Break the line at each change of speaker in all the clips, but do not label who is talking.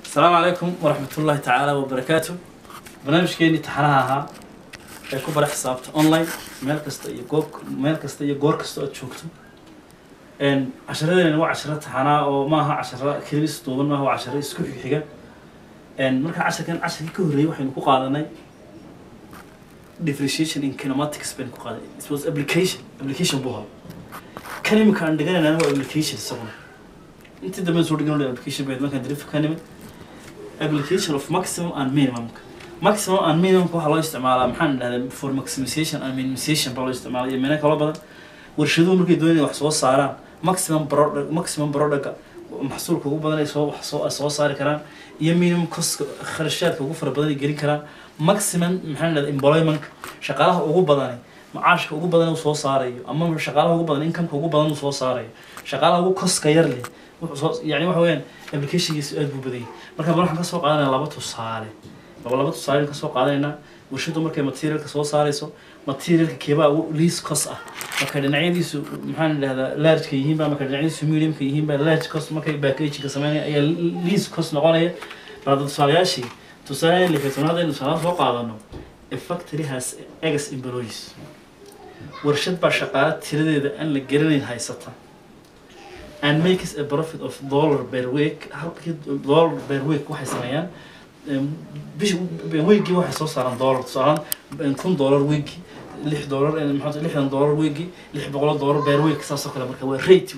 السلام عليكم ورحمة الله تعالى وبركاته. برنامج كيني تحرها كبر حسابت أونلاين ميل كستا يجور كستا تشوكتو إن عشرة نوع عشرة تحنا أو ما ها عشرة كريس طول ما هو عشرة سكوب حاجة إن مركز عشرة كان عشرة كوري وحين كقالنا differentiation in kinematics بين كقال it was application بوها كلمة كان عندنا أنا هو application سونا أنت دائما صورة جنون application بين ما كان دريف كلمة application of maximum and maximum and minimum كوها الله يستعملها محن for maximization and minimization بالله يستعملها يمينا كلا بدن ورشدوا مركي دوني وحصو صاران maximum product محصول كوجو بدن يسوى حصو صار كران يمينهم كوس خرشات كوجو فر بدن يجري كران maximum محن employment شغاله كوجو بدن معاش كوجو بدن وصو صاري أما شغاله كوجو بدن income كوجو بدن وصو صاري شغاله كوجو كوس كيرلي يعني وحوين application يسأل بدي مركب بروح كسوق على لابتو صاري لابتو صاري كسوق علينا وشدوا مركب material كسوق صاري سو material كيبا least cost مركب نعيدي سو محن هذا large كيهين بقى مركب نعيدي سو medium كيهين بقى large cost مركب package كسماني أي least cost نقولي بعد الصالياشي تصالي اللي في تنادي نصالح سوق على a factory has X employees ورشد بشقات تريد أن الجيرين هاي سطح and makes a profit of $1 per week $1 per week واحد سنويا بيش ويجي واحد صار $1 صار $10 ويجي $6 يعني محط $6 ويجي $6 per week صار كذا مركب ريت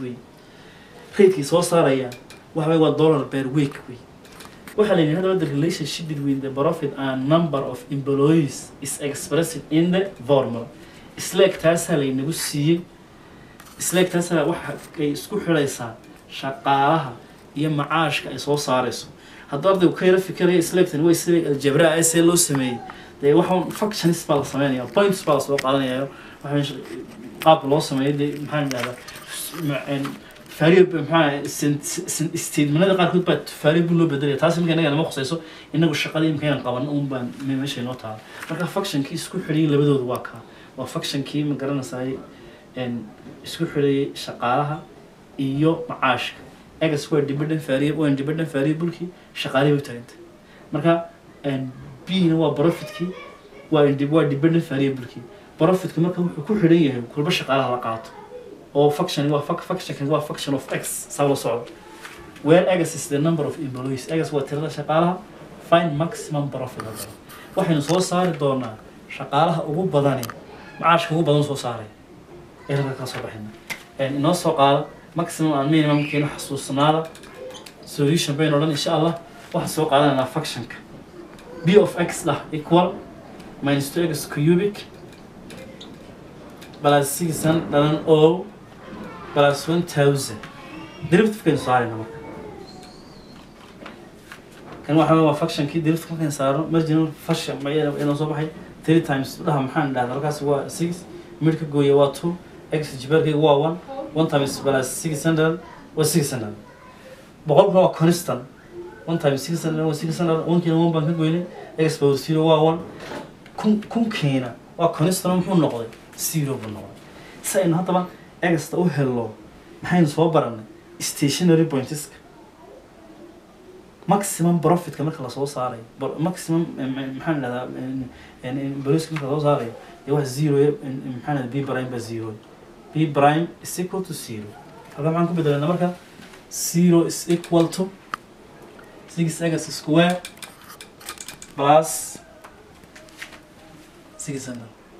ريت صار يعني واحد $1 per week وحاليا هذا the relationship between the profit and number of employees is expressed in the formula isleek taas halay nagu siiyay isleek taas waxa ay isku xiraysaa shaqaalaha iyo macaashka ay soo saarayso haddii ardaygu ka yara fikiraya isleektan way sida algebra ay see loo sameeyay de waxa functions baa la sameeyaa points baa soo qaadanaya waxa qaab loo sameeyay maxaan dhahdaa variable maxaa statementada qaarkood baa variable loo bedelay taas markay naga ma khusayso inagu shaqada imkaan qaban uun baan meesha noo taal marka functionkii isku xiriyay labadoodu waa ka waa functionkii ma garanaysaa isku xiriyay shaqaalaha iyo macaashka x square dependent variable ki shaqaalaha u taagantay marka b na waa profit ki waa dependent variable ki profit ka marka wuxuu ku xiran yahay kulba shaqaalaha la qaato oo function of x sawlo socod where x is the number of employees x waa tirada shaqaalaha find maximum profit waxaynu soo saari doonaa shaqaalaha ugu badani macaashka ugu badan soo saaray إلى كاسو بحنا النص قال maximum and minimum ممكن حسوسنالا solution بين إن شاء الله واحد سوق على function b of x له equal minus 2x cubic plus 6 لان o plus 1000 درفت في كن صارنا مرة كان واحد ما function كي درفت في كن صارنا مرجنا function معي أنا صباحي 3 times لها محل ده الرقاس هو 6 ملك جوية و 2 x جبرك هو 1 times plus 600 و 600 بقول هو constant 1 times 600 و 600 ممكن 1 بنك جويني x باور 0 و 1 كم كينا و constant محو نقطة 0 بالنقطة سأين طبعا x تو hello محين صوبرنا stationary points maximum profit كمان خلاص هو صاري maximum محل هذا يعني بروس كمان خلاص صاري يوه 0 محل b برايم بزيرو b prime is equal to 0 هذا معكم بدلنا مركا 0 is equal to 6x square plus 600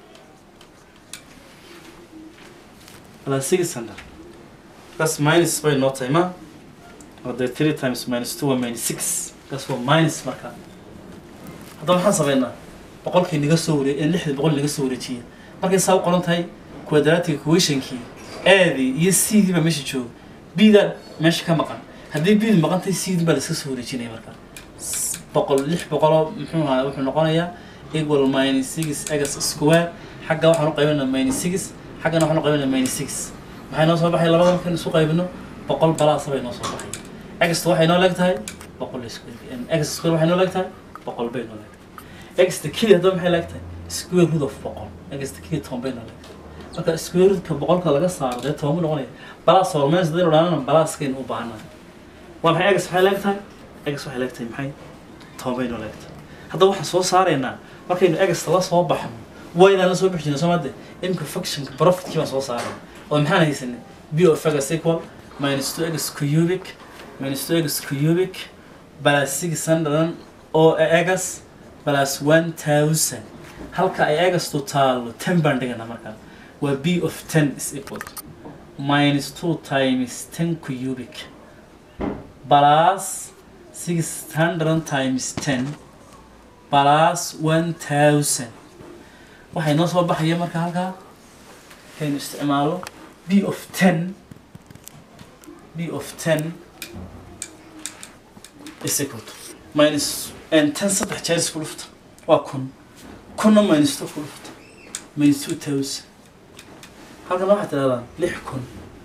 plus 600 plus minus by not time or the 3 times minus 2 minus 6 that's for minus مركا هذا ما حسبنا بقول كي نيجا سوري اللي حد بقول نيجا سوري شيء مركا ساو قرنتهاي quadratic equation كي هذه يسي دي بمشي شو بيدا ماشي كمقام هذه بيد مقام تيسي دي بس سوري شيء مركا بقول لح بقول محنها وحنا equal minus 6x square حاجة وحنا قيمنا minus 6 حاجة وحنا قيمنا minus 6 وحنا نوصل بحي لبعض ممكن نسوق قيمنا بقول بلا صبي نوصل بحي x واحد نولك هاي بقول square x square واحد نولك هاي بقول بين نولك x تكيد هذا محي لك square root of بقول x تكيد توم بين نولك marka square root ka boqolka laga saaro toban noqonay balas oo mees dadin oo balaskeen u baahnaa waa maxay x waxay leedahay egas waxay leegtahay maxay 10 baynu leegtahay hadda waxaan soo saaraynaa markaynu egas la soo baxno wayna la soo bixin Soomaaliya imka function profit kiba soo saaray oo maxaan haysanay b of x equal minus 2x cubic minus 2x cubic plus 600 oo x plus 1000 halka ay x total 10 baan dhigana markaa waa b of 10 is equal to minus 2 times 10 cubic plus 600 times 10 plus 1000 waxay noo soo baxaya marka halka kaynu isticmaalo b of 10 is equal to minus and 10 saddex jeer isku dhufta waa kunna minus 2 ku dhufta minus 2000 halkan waxaa tiraahdaa 6000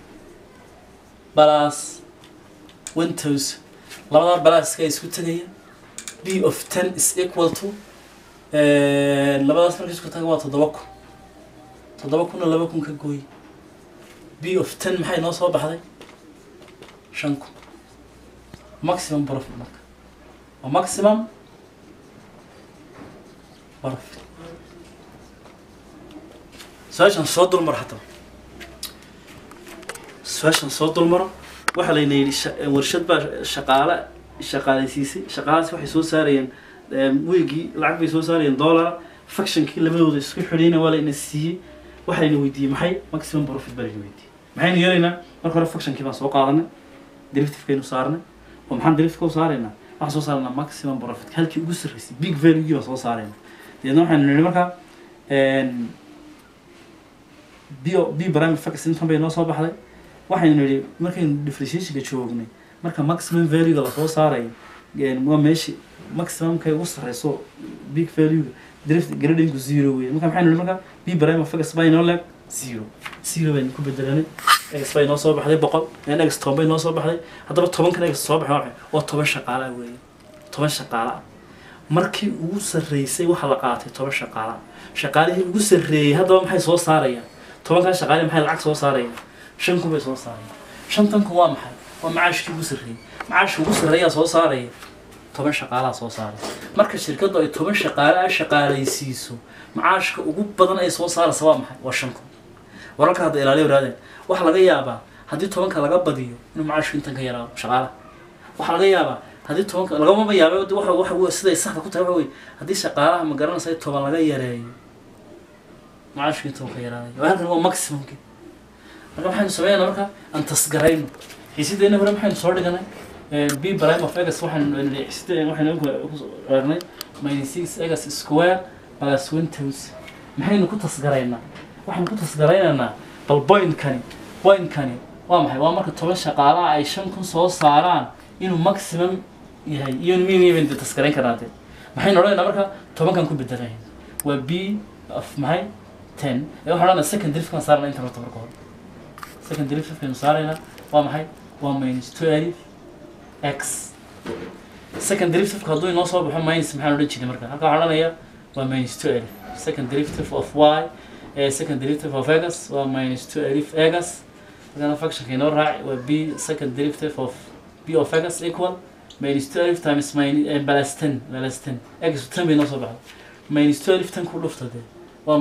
plus 1000 labada balaaska isku tagaya b of 10 is equal to labadaas markay isku tagaan waa 7000 2 ka gooy b of 10 maxay noo soo baxday 5000 maximum profit marka waa maximum profit سؤال صوت المرحلة سؤال صوت المرة واحد اللي ورشد بقى شقالة سيسي شقالة واحد يسوي سارين ويجي لعب يسوي سارين دولار فاكشن كله ما يوضي سكيف حلينا ولا ينسيه واحد اللي ويدي محي ماكسيمم بروفيت بالي ويدي محي نيرينا مركو فاكشن كيف سوق قارنا دريفتي كينو صارنا ومحن دريفت كو صارنا راح سو صارنا ماكسيمم بروفيت هلكي ugu sarreysay big value soo saareen deedna waxaan niri marka b prime factor intan bay noo soo baxday waxaan niri markaynu differentiation-ka joognay marka maximum value la soo saaray waa meeshii maximum kay ugu sarreyso big value drift grading 0 weey marka maxaan niri marka b prime factor bay noo leeg 0 bay ku bedelanay x bay noo soo baxday 100 x 10 bay noo soo baxday haddaba 10 kan x soo baxay oo 10 shaqaale weey 10 shaqaale markii ugu sarreysay waxa la qaatay 10 shaqaale shaqaalihii ugu sarreeyay haddaba maxay soo saarayaan 10 kan shaqaale maxay lacag soo saarayaan 5 bay soo saarayaan 5 kan waa maxay waa macaashkii ugu sarreeyay macaashkii ugu sarreeya soo saarayay 10 shaqaale soo saaray marka shirkadu ay 10 shaqaale shaqaalaysiiso macaashka ugu badan ay soo saarayso waa maxay waa 5 wararka hadda ilaaliyo raadeen waxa laga yaabaa haddii 10 ka laga badiyo inuu macaashku intan ka yaraado shaqaale waxa laga yaabaa haddii 10 ka laga yaabo waxa sida saxda ku tahay waxa weey haddii shaqaalaha ma garanaysa 10 laga yareeyo macaashku intan ka yaraado waa halkan maximum ki marka waxaan sameeynaa marka aan tasgarayno xiisideena hore maxaan soo dhiganay b prime of x waxaan aragnay -6x square plus 1000 maxaynu ku tasgaraynaa waxaan ku tasgaraynaynaa bal point kani waa maxay waa marka 10 shaqaalaha ay 5000 soo saaraan inuu maximum yahay iyo minimum inta tasgarayn karaatay maxaynu odhanaynaa marka 10 kan ku bedelayn waa b of maxay 10 waxaan odhanaynaa second derivative kan saarnaa inta marka hore second derivative kan saarnaa waa maxay waa -2 x second derivative ka haduu inoo soo baxo minus maxaan odhan jiray marka halka waxaan odhanayaa waa -2 second derivative of y second derivative of x waa -2 x هذا function كينو راعي و b second derivative of b of x equal -12 times plus 10 x 10 بينو صباح -12 10 كله فتده و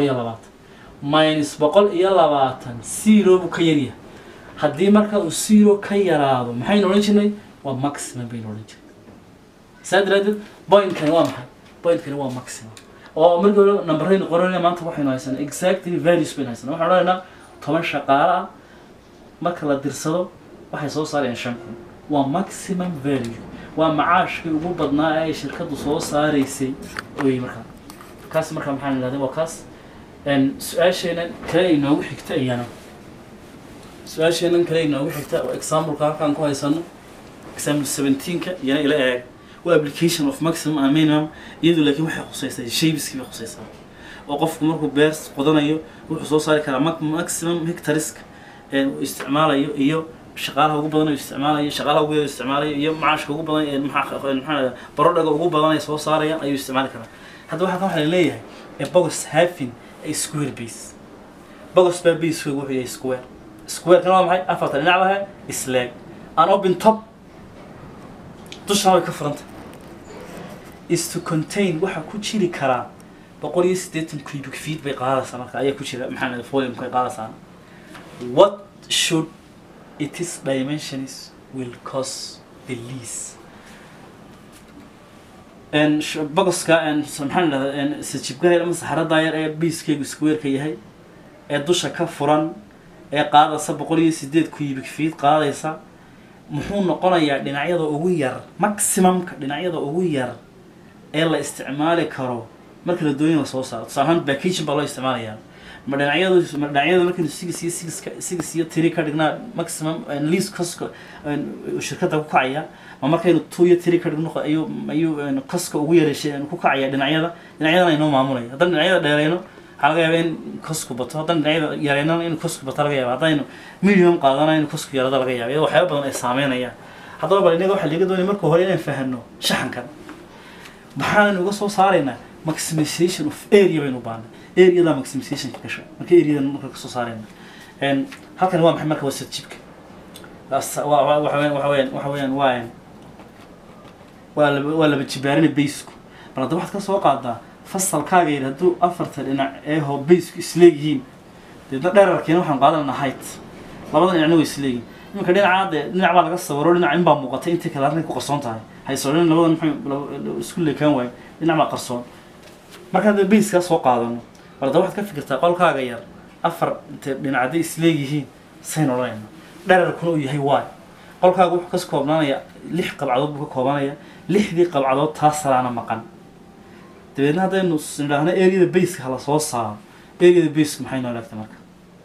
-120 0 بو كيريا hadii marka uu 0 ka yaraado maxay noqon jirnay waa maximum bay noqon jirnay saddeed point kan waa maxay point kan waa maximum oo marka numberayna qoranay maanta waxaynu haysanaa exactly values bay haysanaa waxaan odhanaynaa 10 shaqaale marka la dirsado waxay soo saarayaan 5000 waa maximum value waa macaashkii ugu badnaa ee shirkadu soo saaraysay oo marka kaas marka maxaan leeyahay waa kaas su'aasheena kale inoogu xigta iyana su'aasheena kale inoogu xigta oo example ka halkaan ku haysano example 17 ka iyana ila eeg waa application of maximum and minimum iyadoo laakiin waxay khusaysaa shaybiskii khusaysaa oo qofku markuu beers qodanayo wuxuu soo saari karaa maximum hectares isticmaalayo iyo shaqaalaha ugu badan isticmaalayo shaqaalaha ugu isticmaalayo iyo macaashka ugu badan maxaa barodhaga ugu badan ay soo saarayaan ayuu isticmaali karaa hadda waxa leeyahay a box having a square base box base wuxuu yahay square kana waa maxay afarta dhinac laha is leg an open top dushana way ka furanta is to contain waxa ku jiri karaa 180 cubic feet bay qaadaysaa marka ayaa ku jira maxaa volume ka qaadaysaa what should its dimensions will cause the least and boxka and subhanallah and sajibka ama saxarada yar ee biiskeygu square ka yahay ee dusha ka furan ee qaadaysa 108 cubic feet qaadaysa muxuu noqonayaa dhinacyada ugu yar maximumka dhinacyada ugu yar ee la isticmaali karo marka la doonayo soo saaro sahan package baa loo isticmaalayaa ma dhinacyada marka 6 iyo 3 ka dhignaa maximum and least cost shirkadda ku kacaya ma markaynu 2 iyo 3 ka dhigno ayuu cost ugu yareeshay ku kacaya dhinacyadana inoo maamulay haddana dhinacyada dheereyno waxa laga yaabaa in cost bato haddana dhinacyada yareeyno in cost bato laga yaabaa haddaynu minimum qaadanayno in cost yarada laga yaabaa waxyaabo badan ay saameynayaan haddaba bal inaga waxa laga doonay marka hore inaan fahanno shaxankan maxaan uga soo saaraynaa maximization of area baynu baahnaa area da maximization ka gasho marka area marka ka soo saaraynaa halkan waa maxay marka waa sajibka waxa weeyaan waa laba jibaarin base ku bal hadda waxaad ka soo qaadaa fasalkaaga yar hadduu afarta dhinac ee hoo base ku isleeyihiin deedna dherarkeena waxaan qaadanaa height labada dhinacna way isleeyihiin iminka dhinac baa laga sawiro dhinac in baa muuqatay intii kale arrin ku qarsoon tahay haysoolin labada maxay isku leekan waay dhinac baa qarsoon marka hadda base ka soo qaadano bal hadda waxaad ka fikirtaa qolkaaga yar afar dhinacday isleeyihiin sayn oranayna dherarkuna uu yahay waay qolkaaga wuxuu ka koobnaanaya 6 qabcadood buu ka koobanaya 6dii qabcadood taas salaana maqan dabeedna haddaynu nidhaahno area base ka la soo saaro area base maxay noo leegtahay marka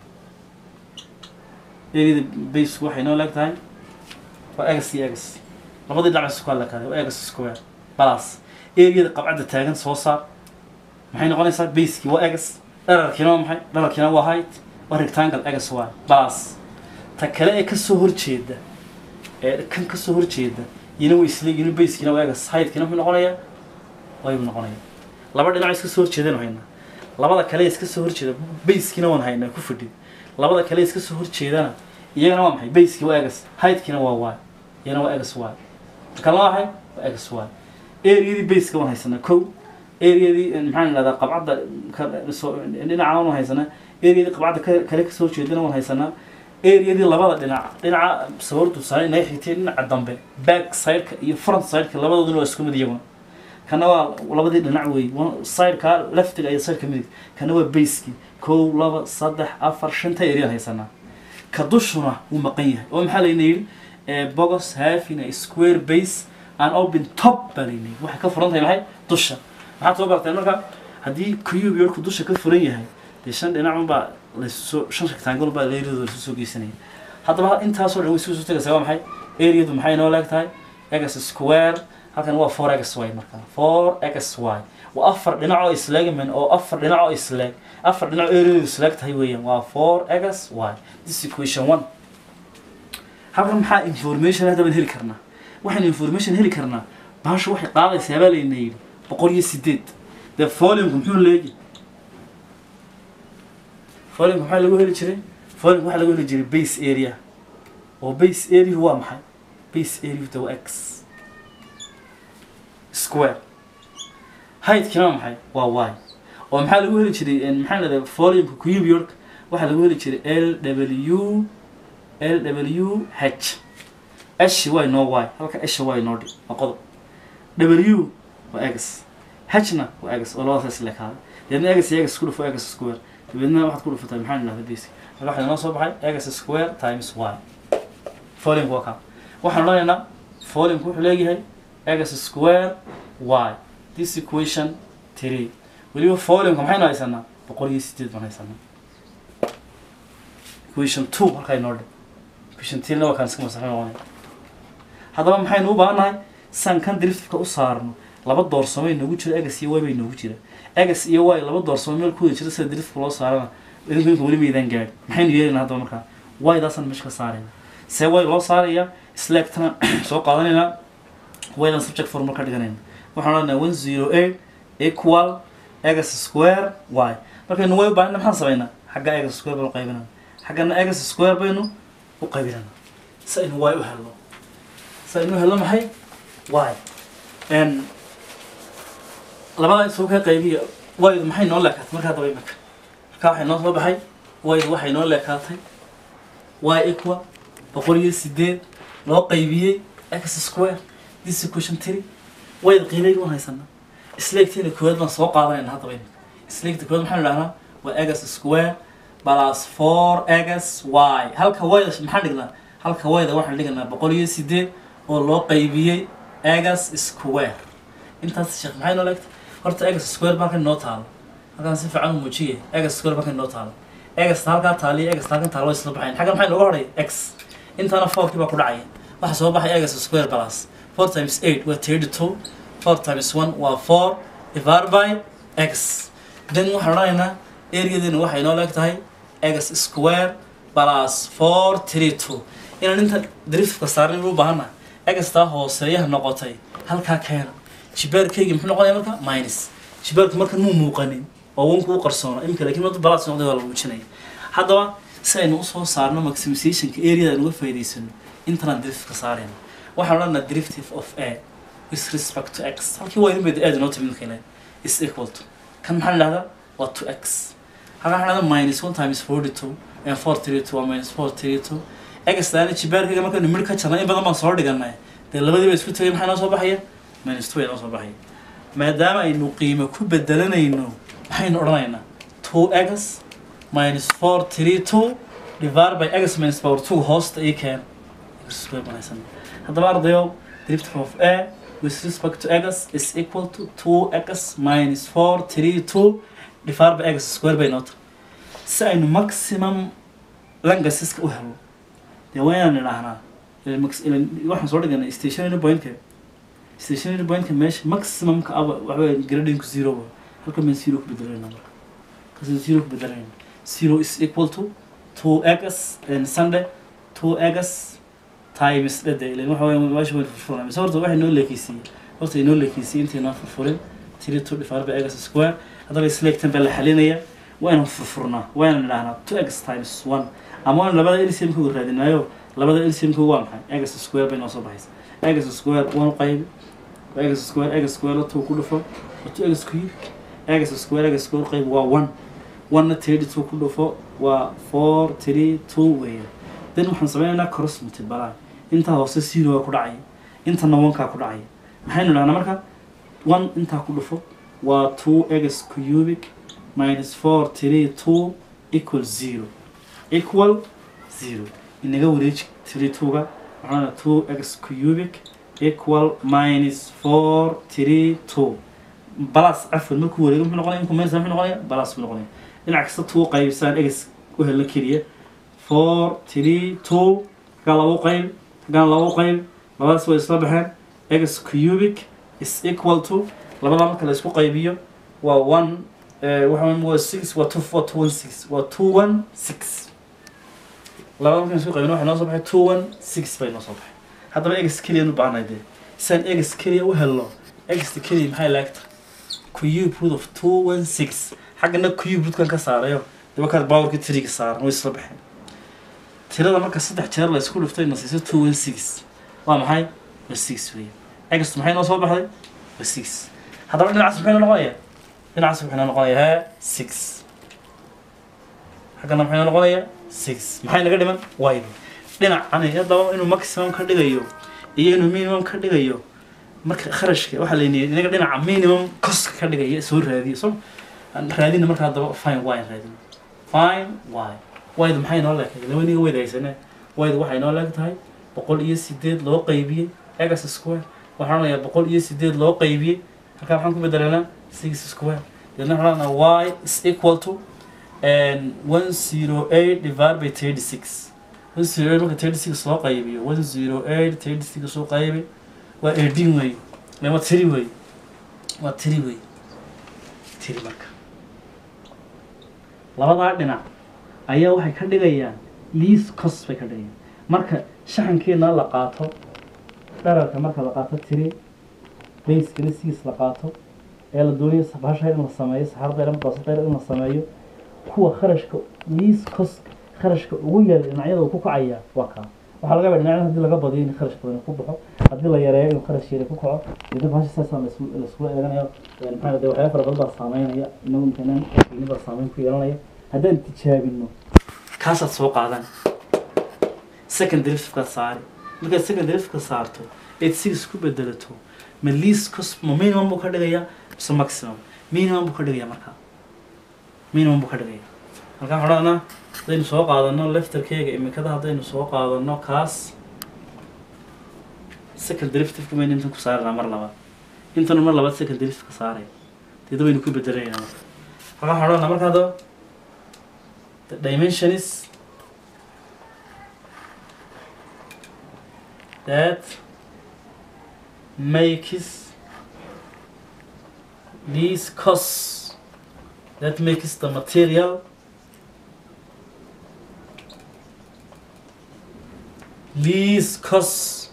area base waxay noo leegtahay waa x iyo x labadii dhinac isku kala kale waa x square plus area qabcada taagan soo saar maxay noqonaysaa base ki waa x dherarkiina waa height waa rectangle x y plus ta kale ee ka soo horjeeda kan ka soo horjeeda ina way isleeyihiin base kiina waa x height kiina wuxuu noqonayaa way noqonayaa laba dhinac iska soo horjeedaan hayna labada kale iska soo horjeeda base kiina waan hayna ku fidhi labada kale iska soo horjeedana iyagana waa maxay base ki waa x height kiina waa y iyana waa x y kala wahay waa x y area base ka waan haysanaa kow area maxaan leedahay qabcada dhinaca waan haysanaa area qabcada kale ka soo horjeedana waan haysanaa area labada dhinaca sawirtu saaray inay xigteen dhinaca dambe back side ka iyo front side ka labadooduna waa isku mid iyaguna kana waa labadii dhinac weey side ka left iyo side ka mid kana waa base ki 1 2 3 4 5 area haysanaa ka dushuna uu maqan yahay oo maxaa la yiri box having a square base and open top balini waxa ka furan tahay maxay dusha maxaad soo bartay marka haddii cube yorku dusha ka furan yahay de shan dhinac baa la soo shan rectangle baa leeyahay soo geysanaya haddaba intaas oo dhan way soo tagaysaa maxay area du maxay noo leegtahay x square halkan waa 4xy marka 4xy waa afar dhinac oo isleegman oo afar dhinac oo isleeg afar dhinac area isleeg tahay weeyaan waa 4xy this equation 1 halkan maxaa information hadda baan heli karnaa waxaan information heli karnaa baasha waxay qaadaysaa baa leeyahay 108 the volume muxuu leeyahay volume maxaa lagu heli jiray volume waxa lagu heli jiray base area oo base area waa maxay base area waa x square height kina maxay waa y oo maxaa lagu heli jiray maxaa la yiraahdaa volume cube york waxa lagu heli jiray lw h h y no y halka h y no d qodob w waa x h na waa x oo labadaas la kala yadna x x ku dhufo x square بدنا واحد كله فتح محل هذا بيسك الواحد نصب حي x square times y volume وكا واحد لنا volume كله لاقي هاي x square y this equation 3 واليوم volume كم حين هيسنا بقولي 6 من هيسنا equation 2 هالكاي نورد equation 3 لو كان اسمه صحيح واني هذا ما حين هو بقى سان كان دريفت كأسرنا laba doorsamo inagu jira x iyo y bay inagu jira x iyo y laba doorsamo meel ku jira sida drift loo saarana idinku wali meedan gaar maxaynu yeelina hadda marka y daasan meesha ka saarayna see y loo saaraya selectna soo qaadanayna y dan subject form ka dhiganayna waxaan leenahay 108 equal x square y markaynu y baan maxaan sameeynaa xagga x square baan qaybinaa xaggana x square baynu u qaybinaa saynu y u helno maxay y labada soo ka qaybiyo y maxay noo leekaatay marka daba imika marka waxay noo soo baxay y waxay noo leekaatay y equal 108 loo qaybiyay x square this equation 3 y qiimeeyay waan haysanaa isleegtina koowaad baan soo qaadanayna hadaba imika isleegta koowaad maxaan dhahnaa waa x square plus 4xy halka y maxaan dhignaa halka y-da waxaan dhignaa 108 oo loo qaybiyay x square intaas sheekh maxay noo leegtay horta x square baa kan noo taalo halkaan si fiican u muujiyay x square baa kan noo taalo x halka taaliyo x halkan taalo isla baxayn xaga maxay nooga horay x intana 4 ki baa ku dhacay waxa soo baxay x square plus 4 times 8 waa 32 4 times 1 waa 4 divided by x then waxaan raaynaa area-deena waxay noo leegtahay x square plus 432 inaan inta derivative-ka saarnay u baahana x taa hooseeyaha noqotay halka keena jibaarkayga muxuu noqonayaa marka minus jibaarku marka muu muuqanin oo wanku u qarsoona imka laakiin wada balance noqday waa la muujinaya haddaba si aynu u soo saarno maximizationka area aan uga faa'iideysano intaan derivative-ka saarayna waxaan odhanaa derivative of a with respect to x halkii waa inuu aad noo timin keenay is equal to kan maxaa la dhahdaa waa 2x halka waxaan dhahdaa minus 1 times 42 and 432 waa minus 432 x taana jibaarkayga marka number ka jarnay in badan baan soo dhiganay dee labadiiba isku tagay maxaa noo soo baxaya minus 2 noo soo baxaya maadaama aynu qiimo ku bedelanayno waxaynu odhanaynaa 2x minus 432 divided by x minus power 2 hoosta ii keen haddaba ardayo derivative of a with respect to x is equal to 2x minus 432 divided by x square by not si aynu maximum length u helo dee waynaan idhaahnaa waxaan soo dhiganay stationary point-ka meesha maximum-ka aba waxba grading-ku 0 halka man 0 ku bedelayna marka kasi 0 ku bedelayna 0 is equal to 2x and Sunday 2x times the day waxa weeye meesha way furfuraan mise horta waxay noo leekaysiiyey horta inoo leekaysiiyey intii noo furfurin 32 divided by x square haddaba isleegtan baa la xalinaya waana furfurnaa waana idhaahnaa 2x times 1 ama labada LCM ku raadinayo labada LCM ku waa maxay x square bay noo soo baxaysa x square 1 qayb x square 2 ku dhufo 2x cube x square qayb waa 1 1 32 ku dhufo waa 432 weeye then waxaan sameeynaa cross multiply inta hoose 0 ku dhacay inta 1 ka ku dhacay maxaynu idhaahnaa marka 1 inta ku dhufo waa 2x cubic minus 432 equal 0 inaga wareej 32ga waxaana 2x cubic equal minus 432 plus afwan markuu wareego muxuu noqonayaa inuu minus muxuu noqonayaa plus muxuu noqonayaa dhinac kasta 2 qaybsan x u helna kaliya 432 ka labo qayb labadaas way isla baxeen x cubic is equal to labada marka la isku qaybiyo waa 1 waa 6 waa 216 waa 216 labada marka isku qaybino waxa noo soo baxay 216 bay noo soo baxay haddaba x kaliya u baahnay de san x kaliya u helno x kaliya maxay laagtaa cube root of 216 xagna cube root kan ka saarayo daba ka power-ka 3 ka saaran way isla baxeen tirada marka saddex jeer la isku dhuftay nasiiso 216 waa maxay waa 6 weeye x maxay noo soo baxday waa 6 haddaba dhinacaas maxay noqonayaa dhinacaas wuxuu noqonayaa 6 xagna maxay noqonayaa 6 maxay naga dhiman y dhinacan haddaba inuu maximum ka dhigayo iyo inuu minimum ka dhigayo marka kharashka waxa la yiraahdaa inaga dhinaca minimum cost ka dhigaya soo raadiyo soo raadina marka haddaba fine y raadina fine y wayda maxay noo leeyahay labadiga waydaysana wayda waxay noo leeyahay 108 loo qaybiyay x square waxaan leeyahay 108 loo qaybiyay halka waxaan ku bedelanaa 6 square dadna waxaan y is equal to 108 divided by 36 108 marka 36 loo qaybiyo 108 36 loo qaybiyo waa 18 way lama 3 way waa 3 way 3 marka labada dhinac ayaa waxay ka dhigayaan least cost bay ka dhigayaan marka shaxankeena la qaato dhararka marka la qaato 3 base kana 6 la qaato ee la doonayo sabasha in la sameeyo saxarda ilaa baasada in la sameeyo kuwa kharashka least cost kharashka ugu yar dhinacyada ku kacaya waa ka waxaa laga yaabaa dhinacyada haddii laga badiyo in kharash badan ku baxo haddii la yareeyo in kharash yar ku kaco iyadoo bahasha saasaan la iskula eeganayo maxaa de waxyaaba fara badan baa saameynaya inagu imkanaan qiimi baa saameyn ku yeelanaya haddaan tijaabino kaasaad soo qaadan second derivative-kaad saari markaad second derivative-ka saarto eed six ku bedelato ma least cost ma minimum buu ka dhigayaa mise maximum minimum buu ka dhigayaa markaa minimum buu ka dhigayaa halkaan odhanaa haddaynu soo qaadano lefterkeyga imikada haddaynu soo qaadano kaas second derivative-ka maynu intan ku saaranaa mar labaad intanu mar labaad second derivative-ka saaraya deeda waynu ku bedelaynaa marka halkaan odhanaa marka hadda the dimension is that makes these costs that makes the material least cost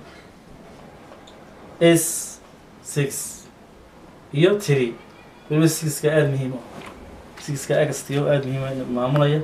is 6 iyo 3 waliba 6 ka aad muhiim ah 6 ka agastiyo aad muhiim ah maamulaya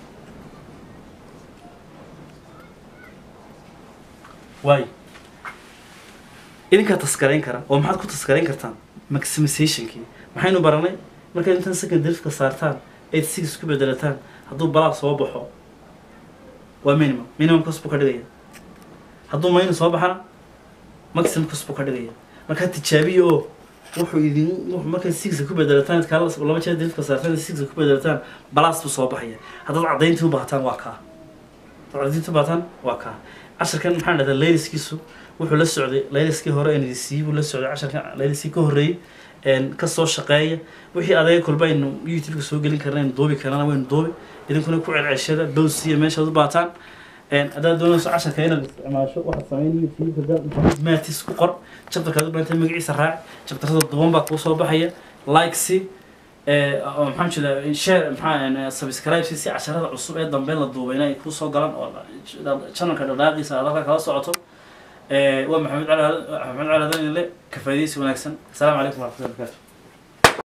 way idinka taskarayn kara oo maxaad ku taskarayn kartaan maximization-kii maxaynu baranay marka intan second derivative-ka saartaan 6 ku bedelataan hadduu balaaq soo baxo waa minimum cost buu ka dhigaya hadduu minus soo baxana maximum cost buu ka dhigaya markaa tijaabiya oo wuxuu markay 6 ku bedelataan kala laba jeer derivative-ka saartaan 6 ku bedelataan balaas buu soo baxaya haddaad caddayntii u baahataan waa kaa caddayntii u baahataan waa kaa casharkan maxaan dhahdaa layliskiisu wuxuu la socday layliskii hore NDC buu la socday casharkan layliskii ka horreeyay ka soo shaqeeya wixii adeeg kolba aynu YouTube-ka soo gelin karnaa aynu duubi karnaa waynu duubi idinkuna ku celceshada bowsiya meeshaad u baataan haddaad doonayso casharka inaad isticmaasho waxaad sameyn YouTube-ka maatis ku qor chapterkaad u baahantay magaciisa raac chapterada duban baa kuu soo baxaya like-si maxaan jeedaa share maxaa subscribe si casharada cusub ee dambe la duubay inay kuu soo galaan oo channelka dhaqaaqiisa aad halka kala socoto waa maxamed cali aadan le ka faa'iidaysi wanaagsan assalaamu calaykum warahmatullahi wabarakatuh